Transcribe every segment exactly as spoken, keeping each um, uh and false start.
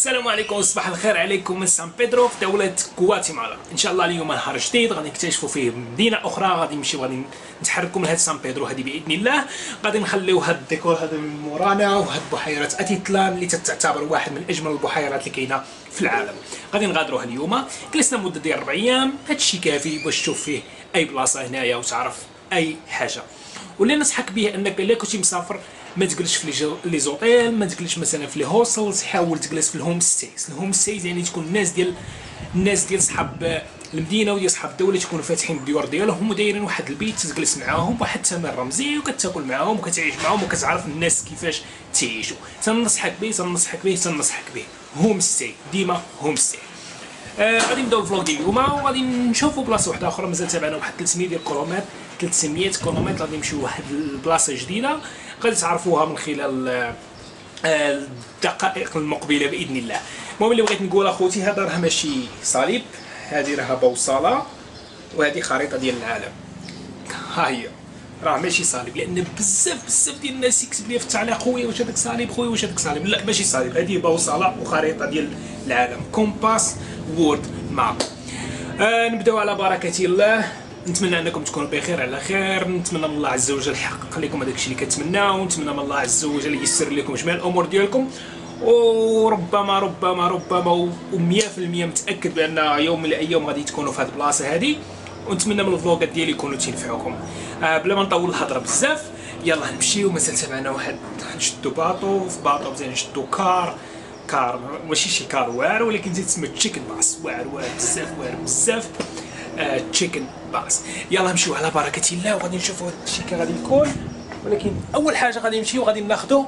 السلام عليكم وصباح الخير عليكم من سان بيدرو في دولة غواتيمالا. ان شاء الله اليوم نهار جديد غادي نكتشفوا فيه مدينة اخرى، غادي نمشيو غادي نتحركوا من هاد سان بيدرو هذه باذن الله. غادي نخليو هاد الديكور هذا من مورانا، وهاد بحيرة اتيتلان اللي تعتبر واحد من اجمل البحيرات اللي كاينه في العالم. غادي نغادروها اليوم، جلسنا مدة ديال ربع ايام، هادشي كافي باش تشوف فيه اي بلاصة هنايا وتعرف اي حاجة. واللي ننصحك به انك الا كنتي مسافر ما تجلسش في لي زوطيل، ما تجلسش مثلا في لي هوستلز، حاول تجلس في الهوم ستيز. الهوم ستيز يعني تكون الناس ديال الناس ديال صحاب المدينه وديال صحاب الدوله تكونوا فاتحين الديور ديالهم ودايرين واحد البيت تجلس معاهم بواحد الثمن رمزي وكتاكل معاهم وكتعيش معاهم وكتعرف الناس كيفاش تعيشوا. تنصحك به تنصحك به تنصحك به هوم ستي، ديما هوم ستي. آه غادي نبداو الفلوق ديال اليوم وغادي نشوفوا بلاصه واحده اخرى مازال تابعنا واحد ثلاثمية ديال الكيلومتر ثلاثمية كيلومتر. غادي نمشيو لواحد البلاصه جديده غادي تعرفوها من خلال الدقائق المقبله باذن الله. المهم اللي بغيت نقول اخوتي، هذا راه ماشي صليب، هذه راه بوصله وهذه خريطه ديال العالم. ها هي راه ماشي صليب، لان بزاف بزاف ديال الناس يكتب لي في التعليق خويا واش هذاك صليب، خويا واش هذاك صليب. لا ماشي صليب، هذه بوصله وخريطه ديال العالم، كومباس وورد ماب. آه نبداو على بركه الله. نتمنى انكم تكونوا بخير على خير، نتمنى من الله عز وجل يحقق لكم هذاك الشيء اللي كتمناو، ونتمنى من الله عز وجل ييسر لكم جميع الامور ديالكم. وربما ربما ربما و100% متاكد بان يوم من الايام غادي تكونوا في هذه البلاصه هذه، ونتمنى من الفلوقات ديالي يكونوا تينفعوكم. آه بلا ما نطول الهضره بزاف، يلا نمشيو. مازال تبعنا واحد نشدو باطو، في باطو مزال نشدو كار كار ماشي شي كار واعر، ولكن تسمى تشيكن باص، واعر واعر بزاف واعر بزاف تشيكن باص. يلا نمشيو على بركه الله وغادي نشوفوا هذا الشيء كي غادي يكون. ولكن اول حاجه غادي نمشيو غادي ناخذوا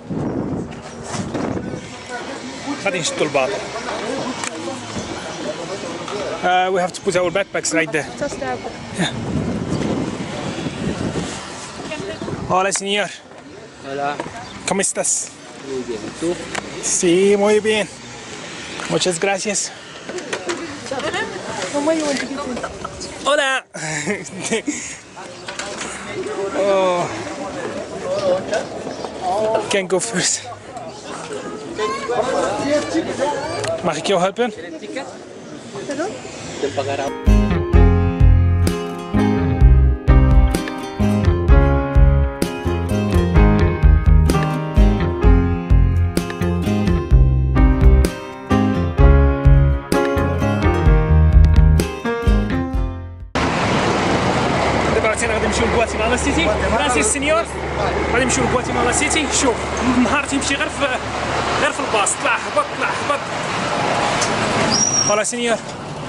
غادي نشدوا الباطو. Uh, we have to put our backpacks right there. Yeah. Hola, señor. Hola. ¿Cómo estás? Muy bien. ¿Tú? Sí, muy bien. Muchas gracias. Hola. Oh. Can go first. Mag ik jou helpen? Te pagará. غادي نمشيو لغواتيمالا سيتي. ميرسي السينيور. غادي نمشيو لغواتيمالا سيتي. شوف النهار تيمشي غير في غير في الباص، طلع هبط طلع هبط. فوالا سينيور.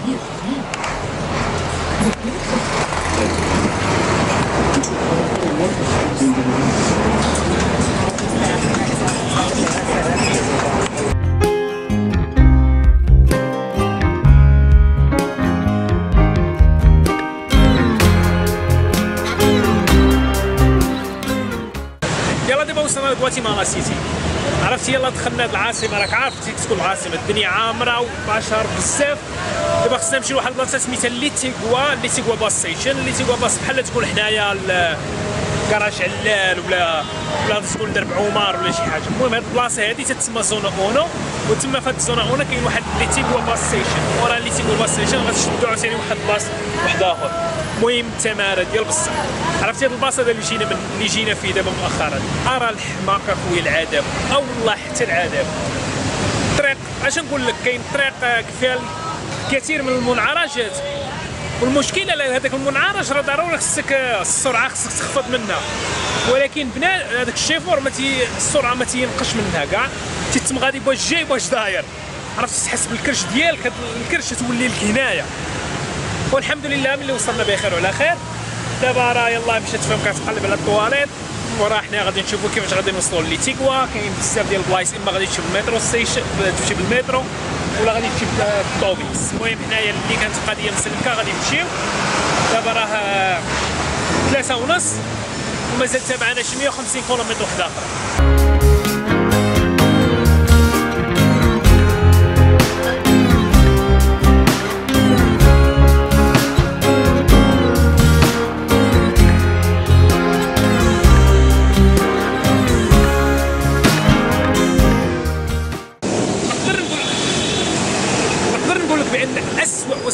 وصلنا لغواتيمالا سيتي. عرفتي يلا دخلنا العاصمه، راك عارف تكون العاصمه الدنيا عامره وبشر بزاف. دابا خصنا نمشيو لواحد البلاصه سميتها ليتيغوا ليتيغوا باص ستيشن. ليتيغوا باص بحال تكون حنايا كراج علال ولا ولا تكون درب عمر ولا شي حاجه. المهم هاد البلاصه هادي تتسمى زونا اونو، وتما في هاد الزونا اونو كاين واحد ليتيغوا باص ستيشن. ورا ليتيغوا باص ستيشن غتشدو عاوتاني واحد البلاص واحد اخر. المهم التماره ديال بصح. عرفتي هاد البلاصه اللي جينا من اللي جينا فيه دابا مؤخرا، ارى الحماقه خويا العذاب، او والله حتى العذاب. الطريق اش نقول لك، كاين طريق فيها الكثير من المنعرجات، والمشكله هذاك المنعرج راه ضروري خصك السرعه خصك تخفض منها، ولكن بنا هذاك الشيفور ما تي السرعه ما تينقش منها كاع، تيتم غادي باش جاي باش داير. عرفت تحس بالكرش ديالك، الكرش تولي لك هنايا. والحمد لله ملي وصلنا بخير وعلى خير. دابا راه يلاه مشات فهم كتقلب على الطواليت، وراه حنا غادي نشوفوا كيفاش غادي نوصلوا لليتيغوا. كاين بزاف ديال البلايص، اما غادي تمشي بالمترو ستيشن تمشي بالمترو ولا غادي تمشي بالطوبيس. المهم حنايا اللي كانت القضيه مسلكه غادي نمشيو. دابا راه ثلاثة ونص ومازال تابعنا شي مية وخمسين كيلومتر واحد اخر.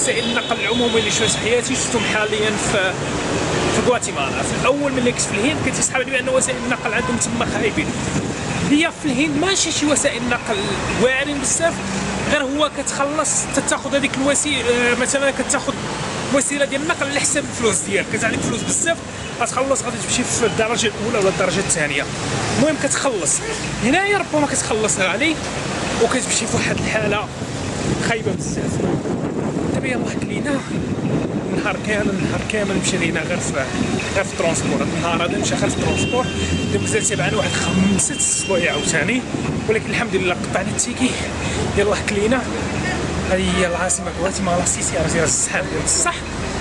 وسائل النقل العمومي اللي شفت في حياتي شفتهم حاليا في في غواتيمالا. في الاول ملي كنت في الهند كنت تسحب لي بان وسائل النقل عندهم تما خايبين. هي في الهند ماشي شي وسائل نقل واعرين بزاف، غير هو كتخلص تاخذ هذيك الوسيله، مثلا كتاخذ وسيله ديال النقل على حساب الفلوس ديالك، كتعطيك فلوس بزاف غتخلص غادي تمشي في الدرجه الاولى ولا الدرجه الثانيه. المهم كتخلص. هنايا ربما كتخلصها عليه وكتمشي في واحد الحاله خايبه بزاف. دابا يلاه كلينا النهار كامل النهار كامل مشى لينا غير في غير في الترونسبور. النهار هذا مشى غير في الترونسبور. دابا مازال تابعنا واحد خمسة سوايع عاوتاني، ولكن الحمد لله قطعنا التيكي. يلاه كلينا. هذه هي العاصمه غواتيمالا سيتي. راه فيها الزحام ديال الصح.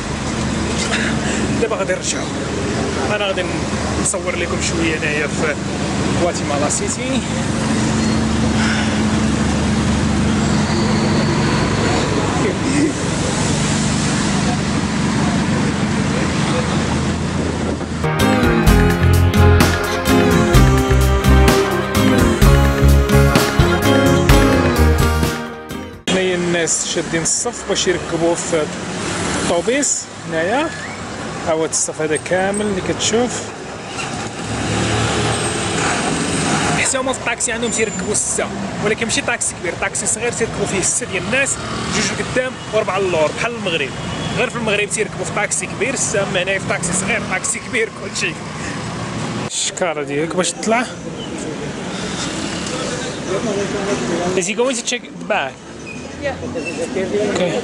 دابا غادي نرجعو. انا غادي نصور لكم شويه هنايا في غواتيمالا سيتي. هنايا الناس شادين الصف باش يركبوا في الطوبيس. هنايا ها هو الصف هذا كامل اللي كتشوف. حتى هما في الطاكسي عندهم تيركبوا ستة، ولكن ماشي طاكسي كبير، طاكسي صغير تيركبوا فيه ستة ديال الناس، جوج قدام واربعه للور بحال المغرب. غير في المغرب تيركبوا في طاكسي كبير، ستة اما هنايا في طاكسي صغير طاكسي كبير كلشي. الشكاره ديالك باش تطلع. Is he going to check the bag? Yeah. Okay.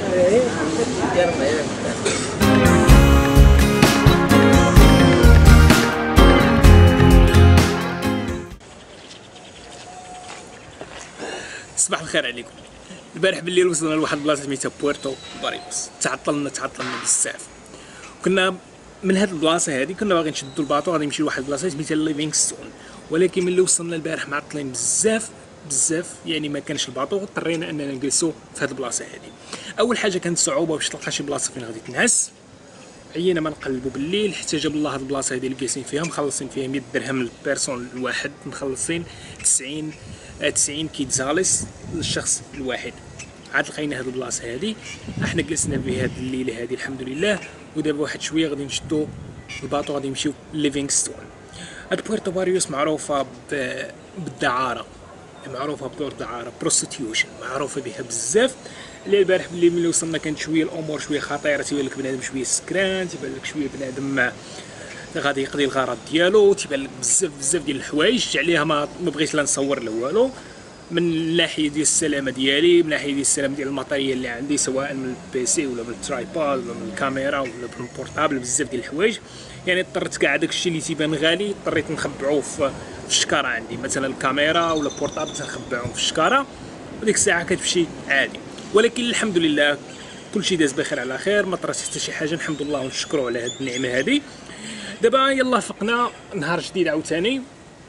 صباح الخير عليكم. البارح بالليل وصلنا لواحد البلاصه سميتها بويرتو باريوس. تعطلنا تعطلنا بزاف. كنا من هاد البلاصه هادي كنا باغيين نشدوا الباطو غادي نمشيو لواحد البلاصه سميتها ليفينغستون، ولكن ملي وصلنا البارح معطلين بزاف بزاف، يعني ما كانش الباطو، اضطرينا اننا نجلسوا في هاد البلاصه هادي. اول حاجه كانت صعوبه باش تلقى شي بلاصه فين غادي تنعس. عيينا ما نقلبوا بالليل حتى جاب الله هاد البلاصه هادي اللي جالسين فيها، مخلصين فيها مية درهم للبيرسون الواحد، مخلصين تسعين تسعين كيتزاليس للشخص الواحد. عاد لقينا هاد البلاصه هادي، احنا جلسنا فيها هاد الليله هادي الحمد لله. ودابا واحد شويه غادي نشدو الباطو غادي نمشيو ليفينغستون. هاد بويرتو باريوس معروفه بالدعاره، معروفه بدور الدعاره، بروستيوشن، معروفه بها بزاف. اللي البارح بالليل ملي وصلنا كانت شويه الامور شويه خطيره، تيبان لك بنادم شويه سكران، تيبان لك شويه بنادم غادي يقضي الغرض ديالو، تيبان لك بزاف بزاف ديال الحوايج عليها ما ما بغيت لا نصور لا والو. من الناحيه ديال السلامه ديالي، من الناحيه ديال السلامه ديال الماتيريال اللي عندي، سواء من البيسي ولا من الترايبود ولا من الكاميرا ولا من البورطابل، بزاف ديال الحوايج. يعني اضطريت كاع داكشي اللي تيبان غالي اضطريت نخبعوه في الشكاره عندي، مثلا الكاميرا ولا البورطابل تنخبعوهم في الشكاره، وديك الساعه كتمشي عادي. ولكن الحمد لله كلشي داز بخير على خير، ما طرات حتى شي حاجه، الحمد لله ونشكروا على هذه النعمه هذه. دابا يلا فقنا نهار جديد عاوتاني.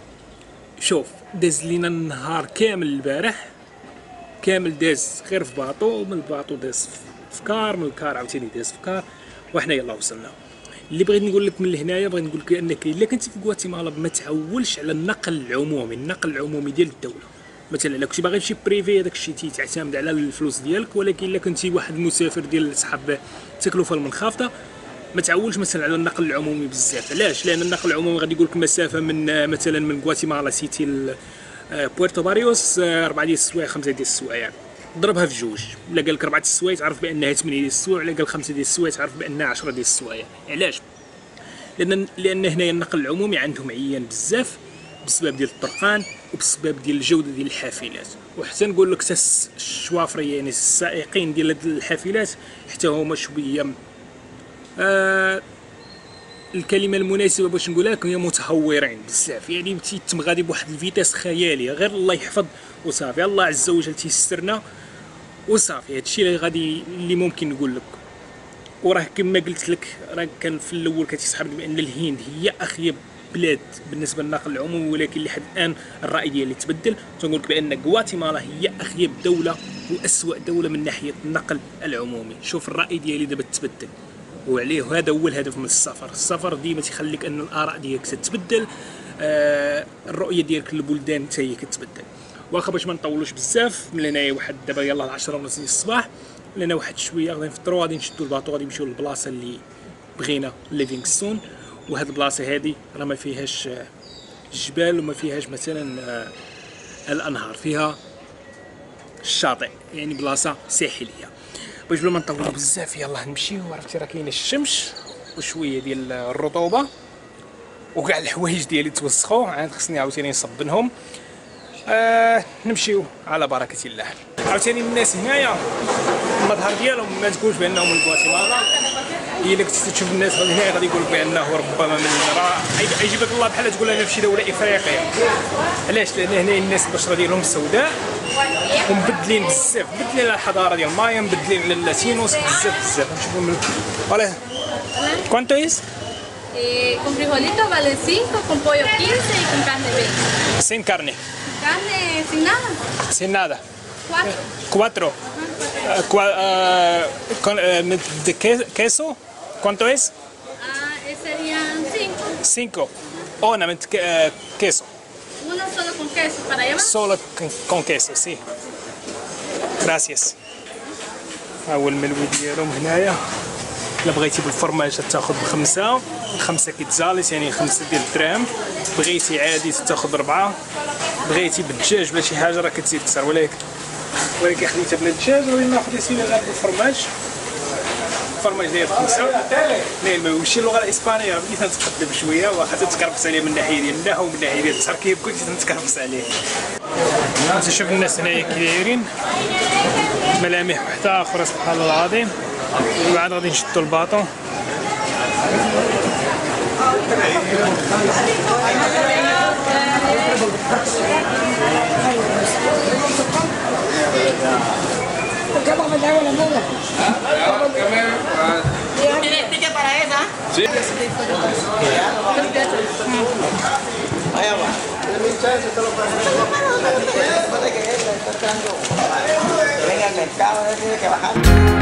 شوف داز لينا النهار كامل البارح كامل داز غير في باطو، من الباطو داز في كار، من الكار عاوتاني داز في كار، وحنا يلا وصلنا. اللي بغيت نقول لك من هنايا بغيت نقول لك انك الا كنتي في غواتيمالا ما تعولش على النقل العمومي، النقل العمومي ديال الدوله. مثلا الا كنتي باغي شي بريفي هذاك الشيء تيعتمد على الفلوس ديالك، ولكن الا كنتي واحد المسافر ديال صحاب التكلفه المنخفضه ما تعولش مثلا على النقل العمومي بزاف. علاش؟ لان النقل العمومي غادي يقول لك المسافه من مثلا من غواتيمالا سيتي لبويرتو باريوس أربعة ديال السوايع خمسة ديال السوايع، ضربها في جوج. الا قال لك أربعة السوايع تعرف بانها ثمانية ديال السوايع، الا قال خمسة ديال السوايع تعرف بانها عشرة ديال السوايع. علاش؟ لان لان هنايا النقل العمومي عندهم عيان بزاف بسبب ديال الطرقان وبسبب ديال الجوده ديال الحافلات، وحتى نقول لك الشوافري يعني السائقين ديال هاد الحافلات حتى هما شويه آه الكلمه المناسبه باش نقولها لك هي متهورين بزاف، يعني تيتم غادي بواحد الفيتاس خياليه، غير الله يحفظ وصافي، الله عز وجل تيسترنا وصافي. هادشي اللي غادي اللي ممكن نقول لك. وراه كما قلت لك راه كان في الاول كتسحب بان الهند هي اخيب بلاد بالنسبه للنقل العمومي، ولكن لحد الان الراي ديالي تبدل، تنقول لك بان غواتيمالا هي اخيب دوله واسوأ دوله من ناحيه النقل العمومي. شوف الراي ديالي دابا تبدل، وعليه هذا هو الهدف من السفر. السفر ديما تيخليك ان الاراء ديالك تتبدل، آه الرؤيه ديالك للبلدان حتى هي كتبدل. واخا باش ما نطولوش بزاف من هنايا واحد دابا يلاه العشرة ونص ديال الصباح، لنا واحد شويه غادي نفطروا غادي نشدوا الباطو غادي نمشيو للبلاصه اللي بغينا ليفينغستون. وهاد البلاصه هادي راه ما فيهاش الجبال وما فيهاش مثلا الانهار، فيها الشاطئ، يعني بلاصه ساحليه. باش بلا ما نطولوا بزاف يلاه نمشيو. عرفتي راه كاينه الشمس وشويه ديال الرطوبه وكاع الحوايج ديالي توسخوا، عاد خصني عاوتاني نصبنهم. آه نمشيو على بركه الله. عاوتاني الناس هنايا المظهر ديالهم ما تقولش بانهم من غواتيمالا. الا كنتي تشوف الناس هنا غادي يقول لك بانه ربما من راه يجيبك الله بحال تقول انا في شي دوله افريقيه. علاش؟ لان هنا الناس البشره ديالهم سوداء ومبدلين بزاف، مبدلين على الحضاره ديال مايا، مبدلين على اللاتينوس بزاف بزاف. نشوفوا من فوالا. كوانتو اس؟ Eh, con frijolito vale cinco, con pollo quince y con carne veinte. Sin carne. Carne sin nada, Sin nada. cuatro. Cuatro. Uh, cua- uh, con, uh, de que- queso? ¿Cuánto es? Ah, eh, serían cinco. Cinco. Ornament uh, queso. Uno solo con queso para llevar. Solo con, con queso, sí. Gracias. أول ملوي ديالهم هنايا. إلا بغيتي بالفرماج تاخذ بخمسة، خمسة كيتزاليس يعني خمسة ديال الدراهم. بغيتي عادي تاخذ ربعة. بغيتي بالدجاج ولا شي حاجة راه كتزيد كثر، ولكن ولكن خديتها بلا الدجاج غادي ناخذ سينا غير بالفرماج. الفرماج داير بخمسة. لا ماشي اللغة الإسبانية بديت نتقدم شوية، واخا تتكرفس عليه من الناحية ديال النحو ومن الناحية ديال التركيب كلشي تنتكرفس عليه. تشوف الناس هنايا كي دايرين ملامح وحدة أخرى سبحان الله العظيم. وبعد غادي نشدو الباطو. ¿Ticket para esa? Sí. Allá va. Venga al mercado, tiene que bajar.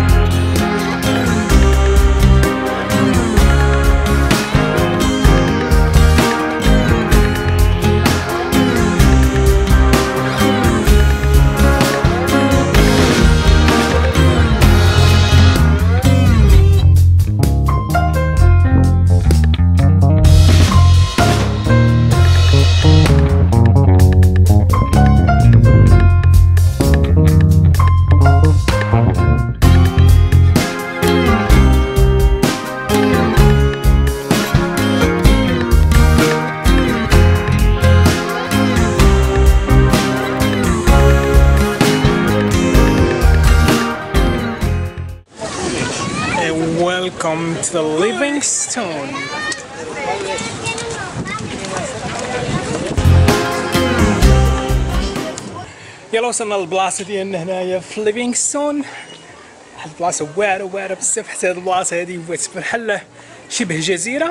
Welcome to the Livingstone. يلا وصلنا للبلاصة ديالنا هنايا في ليفينغستون. واحد البلاصة واعرة واعرة بزاف، حتى هاد البلاصة هادي بحال شبه جزيرة.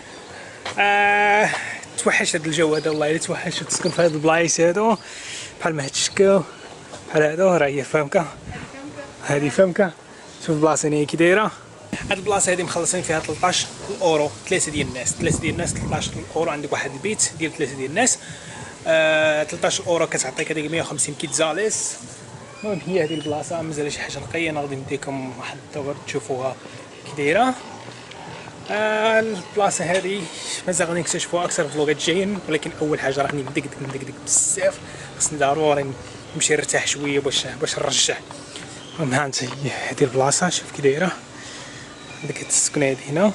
آه توحش هاد الجو هذا والله، الا توحش تسكن في هاد البلايص هادو بحال ما هادشكا بحال هادو. راه هي فهمكا هادي فهمكا. شوف البلاصة هنا كي دايرة. هاد البلاصة هادي مخلصين فيها ثلاثطاش اورو، ثلاثة ديال الناس، ثلاثة ديال الناس ثلاثطاش اورو. عندك واحد البيت ديال ثلاثة ديال الناس. آه ثلاثطاش اورو كتعطيك هذيك مية وخمسين كيتزاليس. المهم هي هذه البلاصة. مازال شي حاجة نقية انا غادي نديكم واحد الدور تشوفوها كي دايرة. آه البلاصة هذه مازال غادي نكتشفوها اكثر في الفلوغات الجايين، ولكن اول حاجة راني مدقدق مدقدق بزاف، خصني ضروري نمشي نرتاح شوية باش باش نرجع. المهم ها انت هي هذه البلاصة، شوف كي دايرة. عندك التسكنات هنا،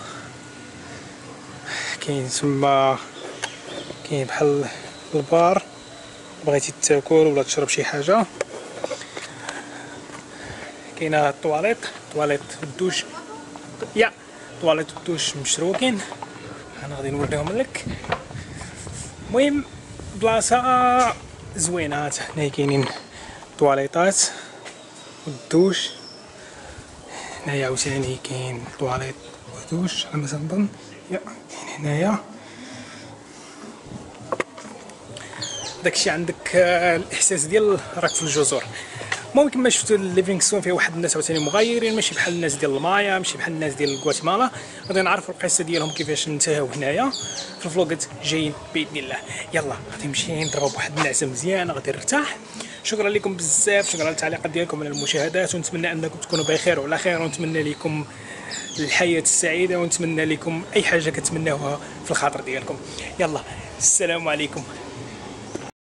كاين تما كاين بحال البار بغيتي تاكل ولا تشرب شي حاجه. كاينه الطواليط، طواليط الدوش يا طواليط الدوش مشروكين. انا غادي نوريهم لك. المهم بلاصه زوينه. هنا كاينين طواليطات والدوش. هنايا عاوتاني كاين طواليط ودوش على ما تنظن. يا كاين هنايا داكشي. عندك الاحساس ديال راك في الجزر. المهم كما شفتوا ليفينغستون فيه واحد الناس عاوتاني مغايرين، ماشي بحال الناس ديال المايا، ماشي بحال الناس ديال غواتيمالا. غادي نعرفوا القصه ديالهم كيفاش انتهوا هنايا في الفلوقات جايين باذن الله. يلا غادي نمشي نضرب واحد النعسه مزيانه، غادي نرتاح شكرا لكم بزاف، شكرا على التعليقات ديالكم على المشاهدات، ونتمنى انكم تكونوا بخير وعلى خير، ونتمنى لكم الحياه السعيده، ونتمنى لكم اي حاجه كتمناوها في الخاطر ديالكم. يلا السلام عليكم.